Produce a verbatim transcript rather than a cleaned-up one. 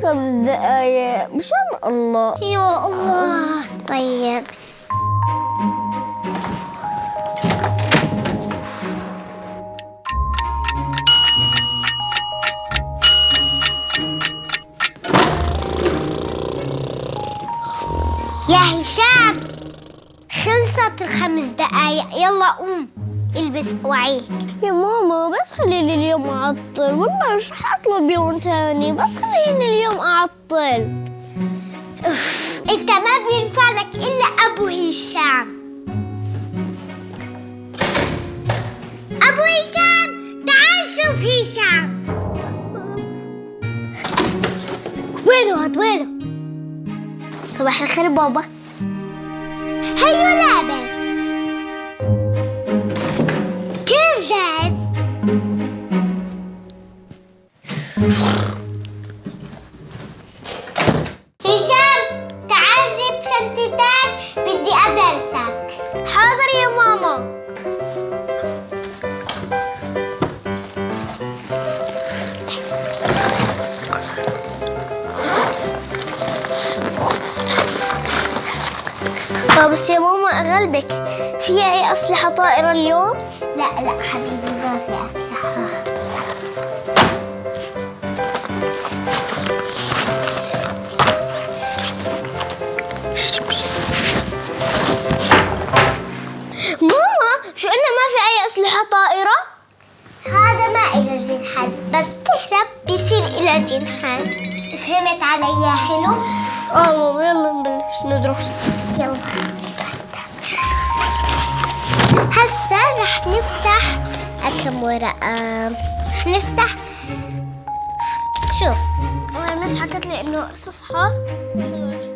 خمس دقايق مشان الله. يا الله. طيب يا هشام، خلصت الخمس دقايق، يلا قوم البس وعيك. يا ماما بس خليني اليوم أعطل، والله مش حطلب يوم تاني، بس خليني اليوم أعطل. أوف. انت ما بينفع لك الا ابو هشام. ابو هشام، تعال شوف هشام. وينه هاد وينه؟ صباح الخير بابا. هيو لابس. كيف جاهز؟ هشام تعال جيب شنطتك، بدي أدرسك. حاضر يا ماما. بس يا ماما أغلبك، في أي أسلحة طائرة اليوم؟ لا لا حبيبي، ما في أسلحة. ماما شو إنه ما في أي أسلحة طائرة؟ هذا ما إله جناحين، بس تهرب بيصير إله جناحين. فهمت علي يا حلو؟ آه ماما يلا نبلش ندرس. يلا هسا رح نفتح كم ورقة. رح نفتح، شوف. والله المس حكت لي إنه صفحة